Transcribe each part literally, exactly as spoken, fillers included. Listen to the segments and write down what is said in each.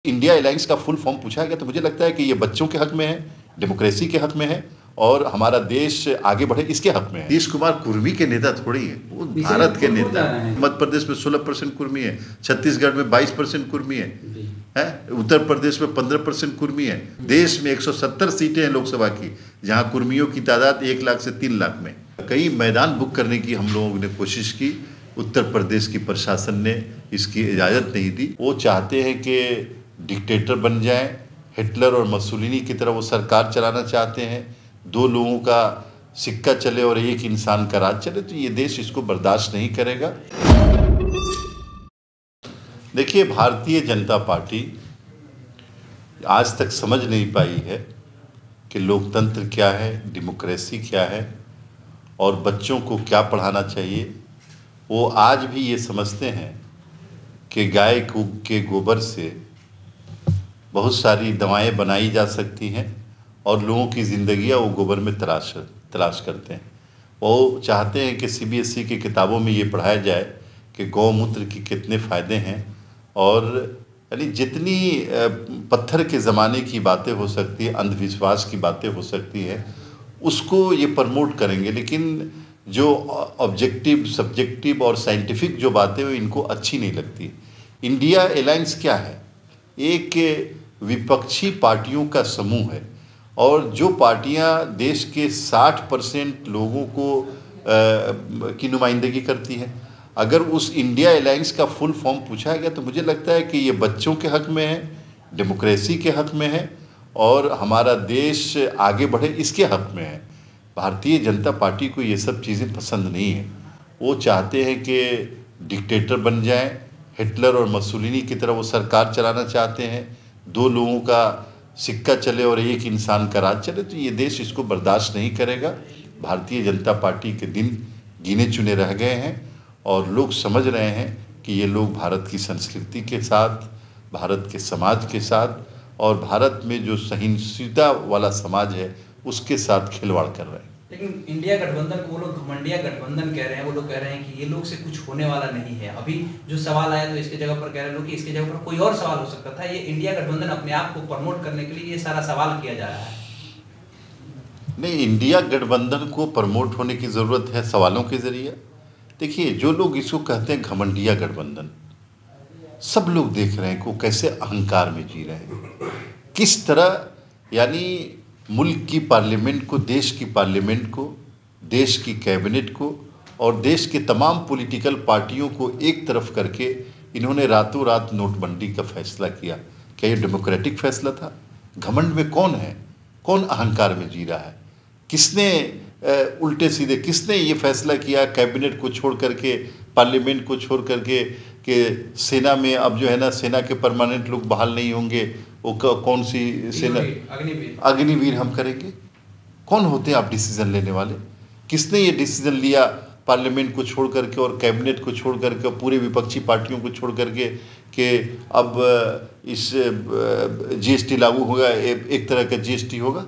India alliance का full form पूछा गया तो मुझे लगता है कि ये बच्चों के हक में है, डेमोक्रेसी के हक में है और हमारा देश आगे बढ़े इसके हक में है। नीतीश कुमार कुर्मी के नेता थोड़ी है, वो भारत के नेता है। मध्य प्रदेश में सोलह परसेंट कुर्मी है, छत्तीसगढ़ में बाईस परसेंट कुर्मी है, है उत्तर प्रदेश में पंद्रह परसेंट कुर्मी है। देश में एक सौ सत्तर सीटें हैं लोकसभा की, जहां कुर्मियों की तादाद एक लाख से तीन लाख में। कई मैदान बुक करने की हम लोगों ने कोशिश की, उत्तर प्रदेश की प्रशासन ने इसकी इजाज़त नहीं दी। वो चाहते हैं कि डिक्टेटर बन जाएं, हिटलर और मसोलिनी की तरह वो सरकार चलाना चाहते हैं, दो लोगों का सिक्का चले और एक इंसान का राज चले, तो ये देश इसको बर्दाश्त नहीं करेगा। देखिए, भारतीय जनता पार्टी आज तक समझ नहीं पाई है कि लोकतंत्र क्या है, डेमोक्रेसी क्या है और बच्चों को क्या पढ़ाना चाहिए। वो आज भी ये समझते हैं कि गाय को के गोबर से बहुत सारी दवाएं बनाई जा सकती हैं और लोगों की ज़िंदगियां वो गोबर में तलाश तलाश करते हैं। वो चाहते हैं कि सी बी एस ई की किताबों में ये पढ़ाया जाए कि गौमूत्र के कितने फ़ायदे हैं और यानी जितनी पत्थर के ज़माने की बातें हो सकती है, अंधविश्वास की बातें हो सकती हैं, उसको ये प्रमोट करेंगे। लेकिन जो ऑब्जेक्टिव, सब्जेक्टिव और साइंटिफिक जो बातें वो इनको अच्छी नहीं लगती। इंडिया अलायंस क्या है? एक विपक्षी पार्टियों का समूह है और जो पार्टियां देश के साठ परसेंट लोगों को आ, की नुमाइंदगी करती हैं। अगर उस इंडिया अलायंस का फुल फॉर्म पूछा गया तो मुझे लगता है कि ये बच्चों के हक में है, डेमोक्रेसी के हक में है और हमारा देश आगे बढ़े इसके हक में है। भारतीय जनता पार्टी को ये सब चीज़ें पसंद नहीं है। वो चाहते हैं कि डिक्टेटर बन जाएं, हिटलर और मसोलिनी की तरह वो सरकार चलाना चाहते हैं, दो लोगों का सिक्का चले और एक इंसान का राज चले, तो ये देश इसको बर्दाश्त नहीं करेगा। भारतीय जनता पार्टी के दिन गिने चुने रह गए हैं और लोग समझ रहे हैं कि ये लोग भारत की संस्कृति के साथ, भारत के समाज के साथ और भारत में जो सहिष्णुता वाला समाज है उसके साथ खिलवाड़ कर रहे हैं। लेकिन इंडिया गठबंधन को वो लोग घमंडिया गठबंधन कह रहे हैं। वो लोग कह रहे हैं कि ये लोग से कुछ होने वाला नहीं है। अभी जो सवाल आया तो इसके जगह पर कह रहे लोग कि इसके जगह पर कोई और सवाल हो सकता था। ये इंडिया गठबंधन अपने आप को प्रमोट करने के लिए ये सारा सवाल किया जा रहा है। नहीं, इंडिया गठबंधन को प्रमोट होने की ज़रूरत है सवालों के ज़रिए। देखिए, जो लोग इसको कहते हैं घमंडिया गठबंधन, सब लोग देख रहे हैं कि वो कैसे अहंकार में जी रहे हैं, किस तरह यानी मुल्क की पार्लियामेंट को, देश की पार्लियामेंट को, देश की कैबिनेट को और देश के तमाम पॉलिटिकल पार्टियों को एक तरफ करके इन्होंने रातों रात नोटबंदी का फैसला किया। क्या ये डेमोक्रेटिक फैसला था? घमंड में कौन है? कौन अहंकार में जी रहा है? किसने उल्टे सीधे किसने ये फैसला किया कैबिनेट को छोड़ करके, पार्लियामेंट को छोड़ करके कि सेना में अब जो है ना, सेना के परमानेंट लोग बहाल नहीं होंगे, वो कौन सी सेना, अग्निवीर अग्निवीर हम करेंगे? कौन होते हैं आप डिसीजन लेने वाले? किसने ये डिसीजन लिया पार्लियामेंट को छोड़ करके और कैबिनेट को छोड़ करके और पूरे विपक्षी पार्टियों को छोड़ करके कि अब इस जी एस टी लागू होगा, एक तरह का जी एस टी होगा?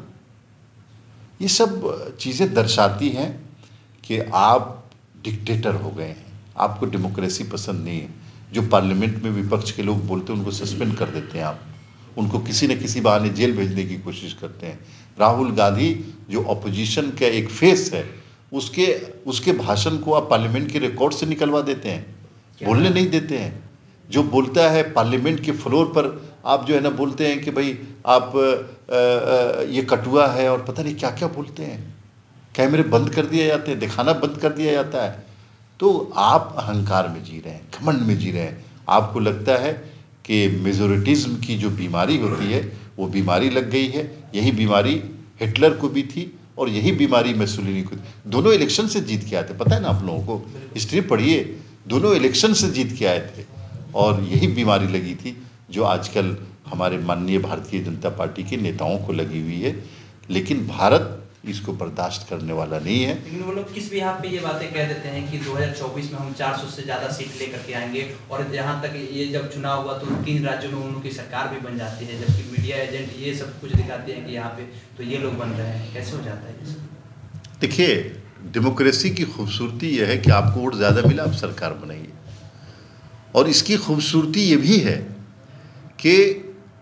ये सब चीज़ें दर्शाती हैं कि आप डिक्टेटर हो गए हैं, आपको डेमोक्रेसी पसंद नहीं है। जो पार्लियामेंट में विपक्ष के लोग बोलते हैं उनको सस्पेंड कर देते हैं आप, उनको किसी न किसी बहाने जेल भेजने की कोशिश करते हैं। राहुल गांधी जो अपोजिशन का एक फेस है, उसके उसके भाषण को आप पार्लियामेंट के रिकॉर्ड से निकलवा देते हैं, बोलने नहीं देते हैं। जो बोलता है पार्लियामेंट के फ्लोर पर, आप जो है ना बोलते हैं कि भाई आप आ, आ, ये कटुआ है और पता नहीं क्या क्या बोलते हैं, कैमरे बंद कर दिए जाते हैं, दिखाना बंद कर दिया जाता है। तो आप अहंकार में जी रहे हैं, घमंड में जी रहे हैं। आपको लगता है कि मेजोरिटिज्म की जो बीमारी होती है वो बीमारी लग गई है। यही बीमारी हिटलर को भी थी और यही बीमारी मुसोलिनी को थी। दोनों इलेक्शन से जीत के आए थे, पता है ना आप लोगों को, हिस्ट्री पढ़िए, दोनों इलेक्शन से जीत के आए थे और यही बीमारी लगी थी जो आजकल हमारे माननीय भारतीय जनता पार्टी के नेताओं को लगी हुई है। लेकिन भारत इसको बर्दाश्त करने वाला नहीं है। लेकिन वो लोग किस बिहाफ पे ये बातें कह देते हैं कि दो हज़ार चौबीस में हम चार सौ से ज़्यादा सीट लेकर के आएंगे और जहाँ तक ये जब चुनाव हुआ तो तीन राज्यों में उनकी सरकार भी बन जाती है, जबकि मीडिया एजेंट ये सब कुछ दिखाते हैं कि यहाँ पे तो ये लोग बन रहे हैं। कैसे हो जाता है ये सब? देखिए, डेमोक्रेसी की खूबसूरती यह है कि आपको वोट ज़्यादा मिला आप सरकार बनाइए, और इसकी खूबसूरती ये भी है कि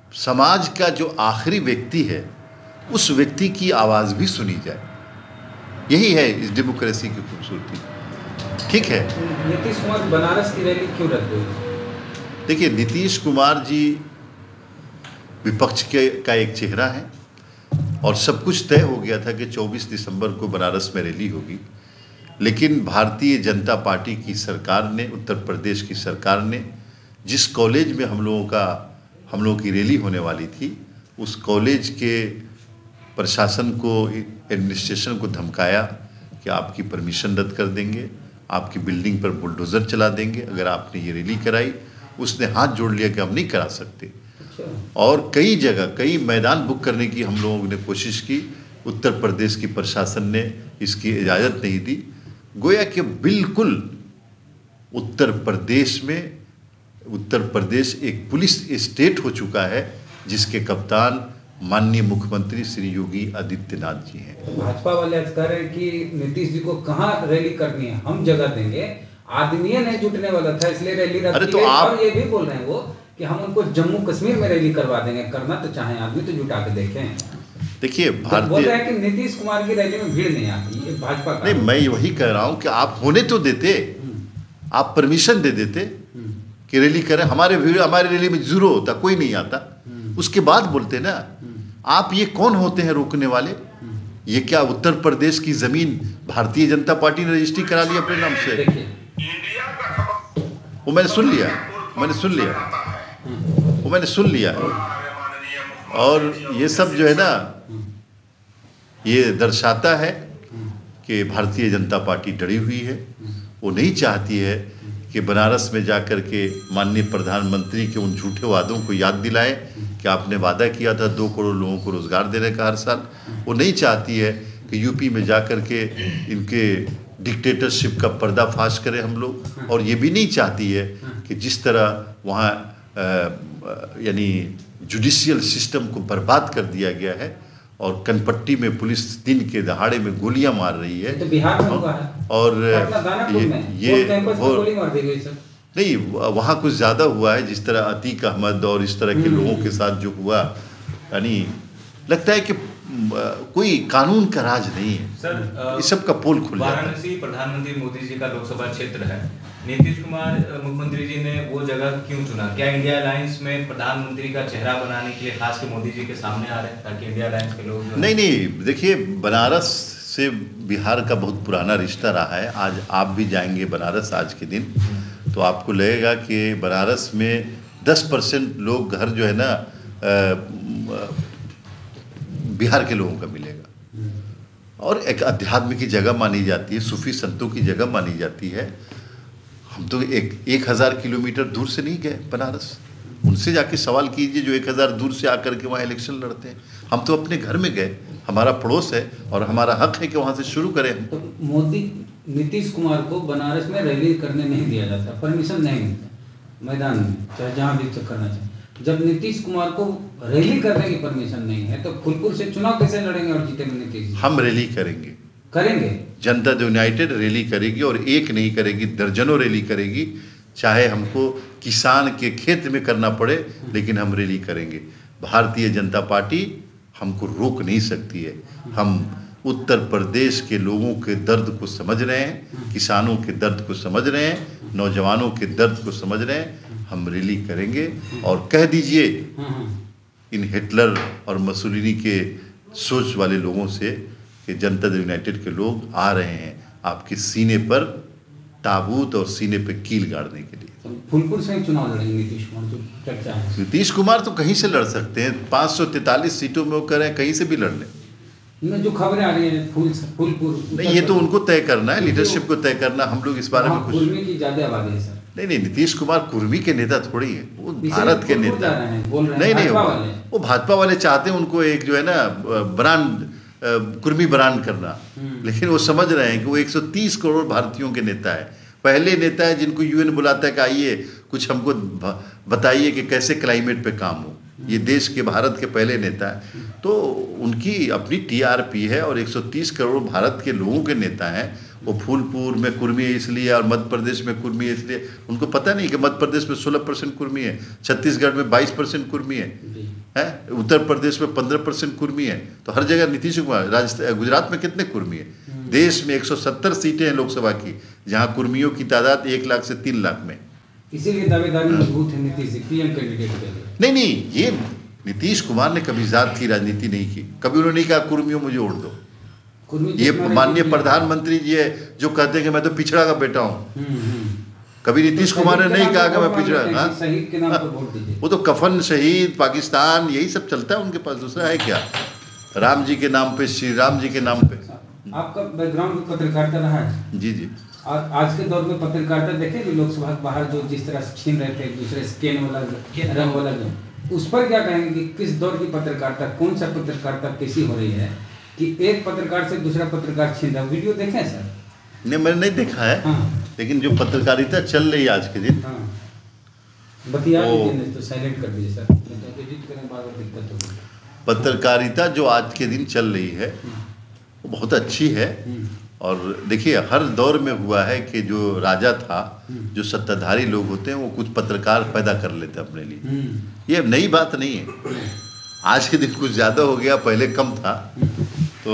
समाज का जो आखिरी व्यक्ति है उस व्यक्ति की आवाज़ भी सुनी जाए। यही है इस डेमोक्रेसी की खूबसूरती। ठीक है, नीतीश कुमार बनारस की रैली क्यों रद्द हुई? देखिए, नीतीश कुमार जी विपक्ष के का एक चेहरा है और सब कुछ तय हो गया था कि चौबीस दिसंबर को बनारस में रैली होगी, लेकिन भारतीय जनता पार्टी की सरकार ने, उत्तर प्रदेश की सरकार ने जिस कॉलेज में हम लोगों का हम लोगों की रैली होने वाली थी, उस कॉलेज के प्रशासन को, एडमिनिस्ट्रेशन को धमकाया कि आपकी परमिशन रद्द कर देंगे, आपकी बिल्डिंग पर बुलडोज़र चला देंगे अगर आपने ये रैली कराई। उसने हाथ जोड़ लिया कि हम नहीं करा सकते। और कई जगह कई मैदान बुक करने की हम लोगों ने कोशिश की, उत्तर प्रदेश की प्रशासन ने इसकी इजाज़त नहीं दी। गोया कि बिल्कुल उत्तर प्रदेश में उत्तर प्रदेश एक पुलिस स्टेट हो चुका है जिसके कप्तान माननीय मुख्यमंत्री श्री योगी आदित्यनाथ जी हैं। तो भाजपा वाले आज कह रहे हैं कि नीतीश जी को कहाँ रैली करनी है, हम जगह देंगे, आदमी नहीं जुटने वाला था इसलिए रैली रद्द की। तो आप और ये भी बोल रहे हैं वो कि हम उनको जम्मू कश्मीर में रैली करवा देंगे, करना तो चाहें आदमी तो जुटा के देखें। देखिए, भारतीय तो बोल रहे हैं कि नीतीश कुमार की रैली में भीड़ नहीं आती, ये भाजपा का नहीं, मैं वही कह रहा हूँ कि आप होने तो देते, आप परमिशन दे देते कि रैली करें। हमारे भीड़ हमारी रैली में जीरो होता, कोई नहीं आता, उसके बाद बोलते ना। आप ये कौन होते हैं रोकने वाले? ये क्या उत्तर प्रदेश की जमीन भारतीय जनता पार्टी ने रजिस्ट्री करा ली अपने नाम से? वो मैंने सुन लिया मैंने सुन लिया वो मैंने सुन लिया और ये सब जो है ना, ये दर्शाता है कि भारतीय जनता पार्टी डरी हुई है। वो नहीं चाहती है कि बनारस में जाकर के माननीय प्रधानमंत्री के उन झूठे वादों को याद दिलाएं कि आपने वादा किया था दो करोड़ लोगों को रोज़गार देने का हर साल। वो नहीं चाहती है कि यूपी में जाकर के इनके डिक्टेटरशिप का पर्दाफाश करें हम लोग। और ये भी नहीं चाहती है कि जिस तरह वहाँ यानी जुडिशियल सिस्टम को बर्बाद कर दिया गया है और कनपट्टी में पुलिस दिन के दहाड़े में गोलियां मार रही है। तो बिहार में हुआ है और ये ये वो नहीं, वहाँ कुछ ज़्यादा हुआ है, जिस तरह अतीक अहमद और इस तरह के लोगों के साथ जो हुआ, यानी लगता है कि कोई कानून का राज नहीं है सर। इस सब का पोल खुल जाता है। वाराणसी प्रधानमंत्री मोदी जी का लोकसभा क्षेत्र है। नीतीश कुमार मुख्यमंत्री जी ने वो जगह क्यों चुना? क्या इंडिया अलायंस में प्रधानमंत्री का चेहरा बनाने के लिए खास के मोदी जी के सामने आ रहे हैं ताकि इंडिया अलायंस के लोग? नहीं नहीं, देखिए, बनारस से बिहार का बहुत पुराना रिश्ता रहा है। आज आप भी जाएंगे बनारस आज के दिन तो आपको लगेगा कि बनारस में दस परसेंट लोग घर जो है ना बिहार के लोगों का मिलेगा और एक अध्यात्म की जगह मानी जाती है, सूफी संतों की जगह मानी जाती है। हम तो एक एक हज़ार किलोमीटर दूर से नहीं गए बनारस, उनसे जाके सवाल कीजिए जो एक हज़ार दूर से आकर के वहाँ इलेक्शन लड़ते हैं। हम तो अपने घर में गए, हमारा पड़ोस है और हमारा हक है कि वहाँ से शुरू करें हम। तो मोदी नीतीश कुमार को बनारस में रैली करने नहीं दिया जाता, परमिशन नहीं मिलता मैदान में, चाहे जहाँ भी तो करना चाहिए। जब नीतीश कुमार को रैली करने की परमिशन नहीं है तो फूलपुर से चुनाव कैसे लड़ेंगे और जीतेंगे नीतीश? हम रैली करेंगे करेंगे जनता यूनाइटेड रैली करेगी और एक नहीं करेगी, दर्जनों रैली करेगी, चाहे हमको किसान के खेत में करना पड़े, लेकिन हम रैली करेंगे। भारतीय जनता पार्टी हमको रोक नहीं सकती है। हम उत्तर प्रदेश के लोगों के दर्द को समझ रहे हैं, किसानों के दर्द को समझ रहे हैं, नौजवानों के दर्द को समझ रहे हैं। हम रैली करेंगे और कह दीजिए इन हिटलर और मसूलिनी के सोच वाले लोगों से कि जनता यूनाइटेड के लोग आ रहे हैं आपके सीने पर ताबूत और सीने पर कील गाड़ने के लिए। फूलपुर से चुनाव लड़ेंगे नीतीश कुमार, जो चर्चा है। नीतीश कुमार तो कहीं से लड़ सकते हैं, पाँच सौ तैंतालीस सीटों में वो कर रहे हैं, कहीं से भी लड़ लें। जो खबरें आ रही हैं फूल फूलपुर नहीं, ये तो उनको तय करना है, लीडरशिप को तय करना। हम लोग इस बारे में कुछ कुर्मी की ज्यादा आबादी है सर। नहीं नहीं, नीतीश कुमार कुर्मी के नेता थोड़ी है, वो भारत के नेता नहीं नहीं, वो भाजपा वाले चाहते हैं उनको एक जो है ना ब्रांड कुर्मी ब्रांड करना, लेकिन वो समझ रहे हैं कि वो एक सौ तीस करोड़ भारतीयों के नेता है, पहले नेता है जिनको यूएन बुलाता है कि आइए कुछ हमको बताइए कि कैसे क्लाइमेट पे काम हो। ये देश के भारत के पहले नेता है, तो उनकी अपनी टीआरपी है और एक सौ तीस करोड़ भारत के लोगों के नेता हैं। वो फूलपुर में कुर्मी है इसलिए और मध्य प्रदेश में कुर्मी है इसलिए। उनको पता नहीं कि मध्य प्रदेश में सोलह परसेंट कुर्मी है, छत्तीसगढ़ में बाईस परसेंट कुर्मी है, है उत्तर प्रदेश में पंद्रह परसेंट कुर्मी है। तो हर जगह नीतीश कुमार, राजस्थान गुजरात में कितने कुर्मी है? देश में एक सौ सत्तर सीटें हैं लोकसभा की, जहाँ कुर्मियों की तादाद एक लाख से तीन लाख में। इसीलिए दावेदारी मजबूत है नीतीश पीएम कैंडिडेट के लिए। नहीं नहीं, ये नीतीश कुमार ने कभी जात की राजनीति नहीं की, कभी उन्होंने नहीं कहा कुर्मियों मुझे वोट दो। ये माननीय प्रधानमंत्री जी है जो कहते हैं कि मैं तो पिछड़ा का बेटा हूँ। कभी नीतीश कुमार ने नहीं कहा कि मैं पिछड़ा, हाँ शहीद के नाम पर वोट दीजिए। वो तो कफन, शहीद, पाकिस्तान, यही सब चलता है उनके पास, दूसरा है क्या? राम जी के नाम पे, श्री राम जी के नाम पे। आपका बैकग्राउंड पत्रकारिता रहा है? जी जी। और आज के दौर में पत्रकारिता देखें कि लोकसभा के बाहर जो जिस तरह से छीन रहे थे एक दूसरे स्कैन वाला रंग वाला, जो उस पर क्या कहेंगे कि किस दौर की पत्रकारिता, कौन सा पत्रकारिता कैसी हो रही है कि एक पत्रकार से दूसरा पत्रकार छीन रहा है? वीडियो देखें सर? नहीं, मैंने नहीं देखा है। हाँ। लेकिन जो पत्रकारिता चल रही है आज के दिन, हाँ। बतिया नहीं तो साइलेंट कर दीजिए सर, एडिट करें बार बार दिक्कत होगी। पत्रकारिता जो आज के दिन चल रही है वो बहुत अच्छी है। और देखिए, हर दौर में हुआ है कि जो राजा था, जो सत्ताधारी लोग होते हैं, वो कुछ पत्रकार पैदा कर लेते हैं अपने लिए। ये नई बात नहीं है, आज के दिन कुछ ज़्यादा हो गया, पहले कम था, तो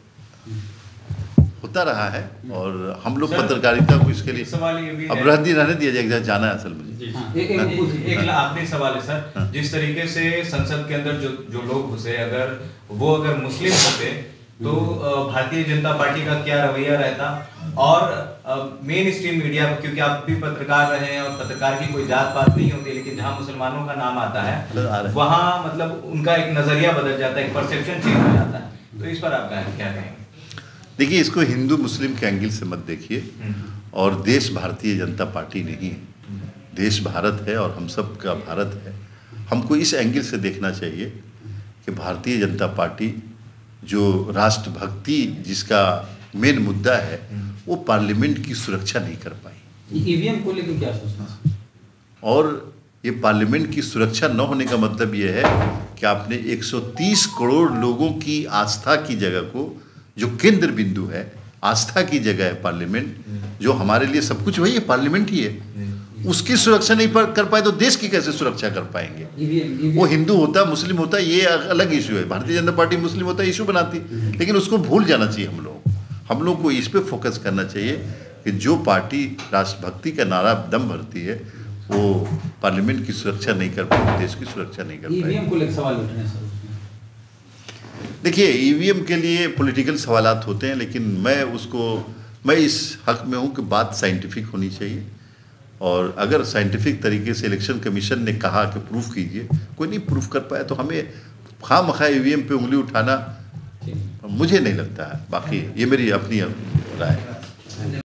होता रहा है। और हम लोग पत्रकारिता को इसके लिए अब रहने रहने दिया जाएगा, जाना है असल मुझे। एक आखिरी सवाल है सर, जिस तरीके से संसद के अंदर जो जो लोग घुसे, अगर वो अगर मुस्लिम होते तो भारतीय जनता पार्टी का क्या रवैया रहता? और मेन स्ट्रीम मीडिया, क्योंकि आप भी पत्रकार रहे हैं और पत्रकार की कोई जात पात नहीं होती, लेकिन जहां मुसलमानों का नाम आता है वहां मतलब उनका एक नजरिया बदल जाता है, एक परसेप्शन चेंज हो जाता है। तो इस पर आप क्या कहेंगे? देखिए, इसको हिंदू मुस्लिम के एंगल से मत देखिए। और देश भारतीय जनता पार्टी नहीं है, देश भारत है और हम सब का भारत है। हमको इस एंगल से देखना चाहिए कि भारतीय जनता पार्टी जो राष्ट्रभक्ति जिसका मेन मुद्दा है, वो पार्लियामेंट की सुरक्षा नहीं कर पाई। ईवीएम को लेकर क्या सोचना? और ये पार्लियामेंट की सुरक्षा न होने का मतलब ये है कि आपने एक सौ तीस करोड़ लोगों की आस्था की जगह को, जो केंद्र बिंदु है, आस्था की जगह है पार्लियामेंट, जो हमारे लिए सब कुछ वही है, पार्लियामेंट ही है, उसकी सुरक्षा नहीं कर पाए तो देश की कैसे सुरक्षा कर पाएंगे? वो हिंदू होता, मुस्लिम होता, ये अलग इशू है। भारतीय जनता पार्टी मुस्लिम होता इशू बनाती, लेकिन उसको भूल जाना चाहिए। हम लोग हम लोग को इस पे फोकस करना चाहिए कि जो पार्टी राष्ट्रभक्ति का नारा दम भरती है, वो पार्लियामेंट की सुरक्षा नहीं कर पाएगी, देश की सुरक्षा नहीं कर पाएगी। ईवीएम को लेकर सवाल उठ रहे हैं सर। देखिए, ईवीएम के लिए पॉलिटिकल सवालात होते हैं, लेकिन मैं उसको मैं इस हक में हूँ कि बात साइंटिफिक होनी चाहिए। और अगर साइंटिफिक तरीके से इलेक्शन कमीशन ने कहा कि प्रूफ कीजिए, कोई नहीं प्रूफ कर पाया तो हमें खामखा ईवीएम पे उंगली उठाना मुझे नहीं लगता है। बाकी ये मेरी अपनी राय है।